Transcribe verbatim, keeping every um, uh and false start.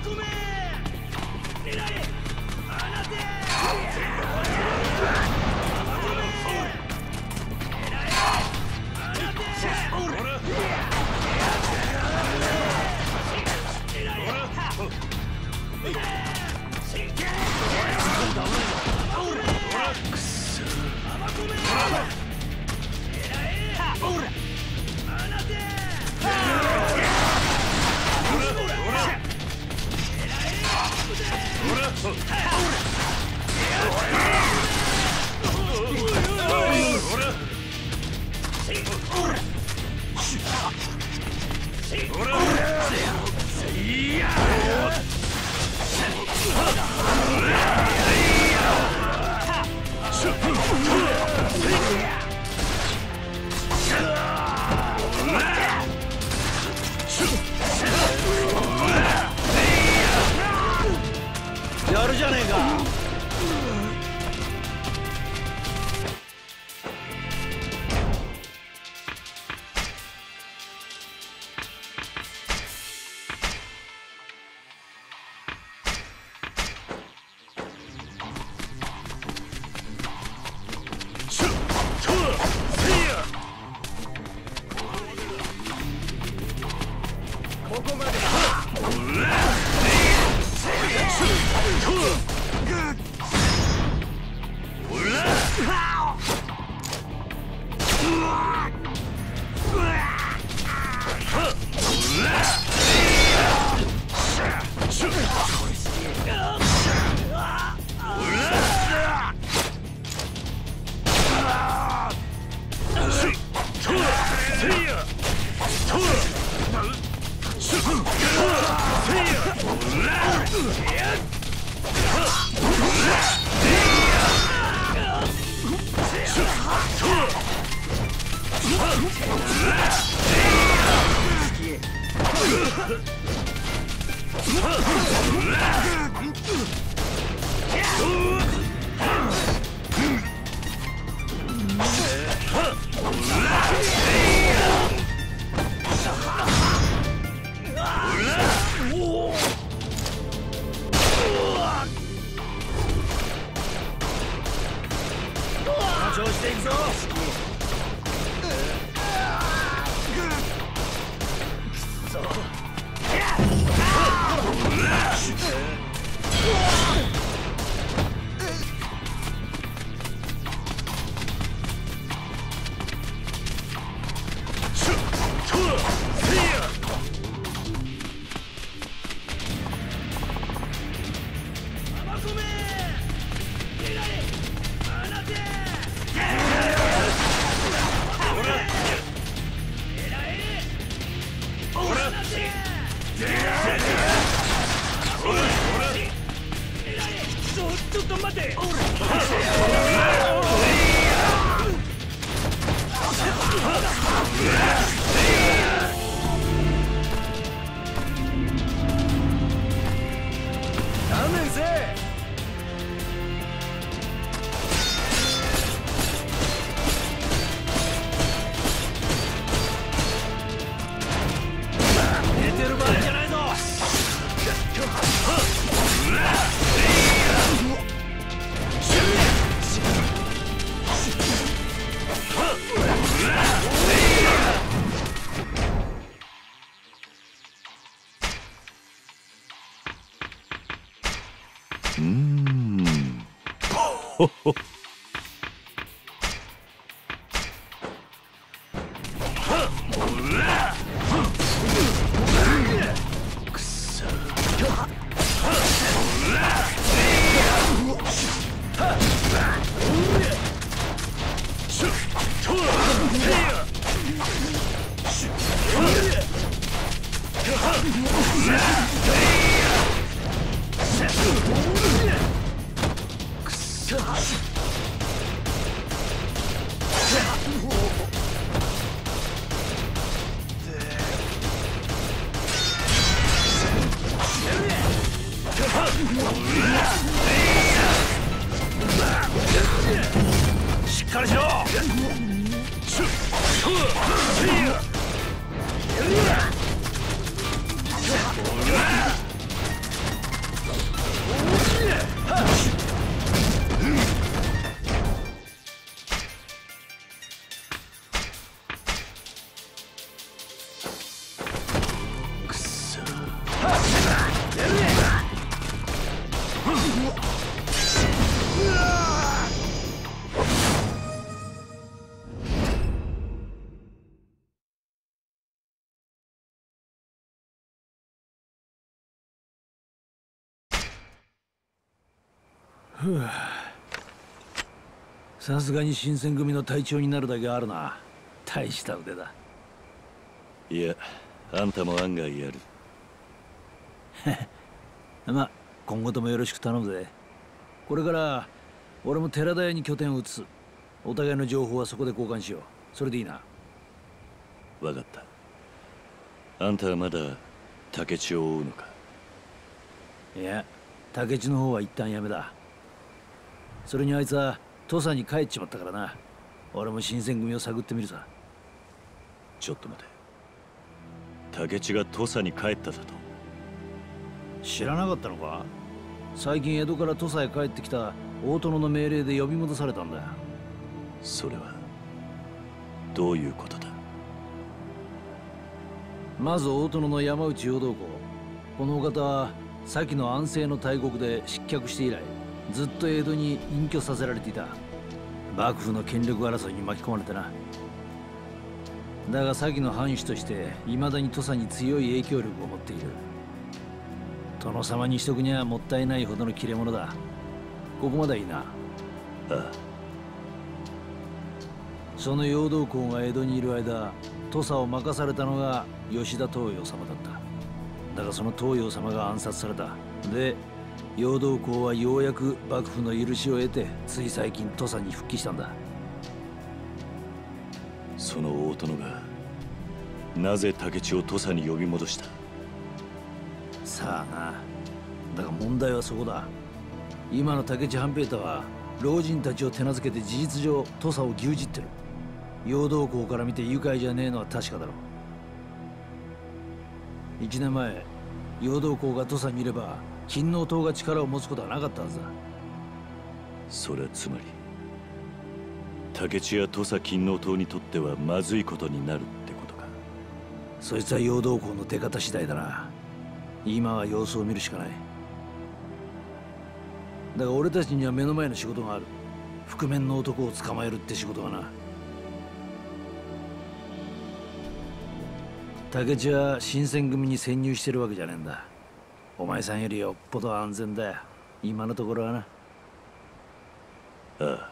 やるじゃねえか。ここまで。調子でいくぞ。ちょっと待て。勘弁せ。寝てる場合じゃないぞ。 うーん。ほほ。くそ。くそ。 さすがに新選組の隊長になるだけあるな。大した腕だ。 いや、あんたも案外やる。 まあ今後ともよろしく頼むぜ。これから俺も寺田屋に拠点を移す。お互いの情報はそこで交換しよう。それでいいな。 分かった。あんたはまだ竹地を追うのか？ いや、竹地の方は一旦やめだ。それにあいつは土佐に帰っちまったからな。俺も新選組を探ってみるさ。 ちょっと待て。竹地が土佐に帰っただと？ 知らなかったのか？最近江戸から土佐へ帰ってきた大殿の命令で呼び戻されたんだよ。 それはどういうことだ？ まず大殿の山内陽道公。このお方は先の安政の大国で失脚して以来ずっと江戸に隠居させられていた。幕府の権力争いに巻き込まれてな。だが先の藩主として未だに土佐に強い影響力を持っている。殿様にしとくにはもったいないほどの切れ者だ。ここまではいいな。 ああ。 その陽道公が江戸にいる間、土佐を任されたのが吉田東洋様だった。だがその東洋様が暗殺された。で陽道公はようやく幕府の許しを得てつい最近土佐に復帰したんだ。 その大殿がなぜ竹地を土佐に呼び戻した？ さあな。だが問題はそこだ。今の竹地半平太は老人たちを手なずけて事実上土佐を牛耳ってる。陽道公から見て愉快じゃねえのは確かだろう。一年前陽道公が土佐にいれば勤王党が力を持つことはなかったはずだ。 それはつまり竹地や土佐勤王党にとってはまずいことになるってことか？ そいつは陽道公の出方次第だな。今は様子を見るしかない。だが俺たちには目の前の仕事がある。覆面の男を捕まえるって仕事がな。竹地は新選組に潜入してるわけじゃねえんだ。お前さんよりよっぽど安全だよ、今のところはな。 ああ。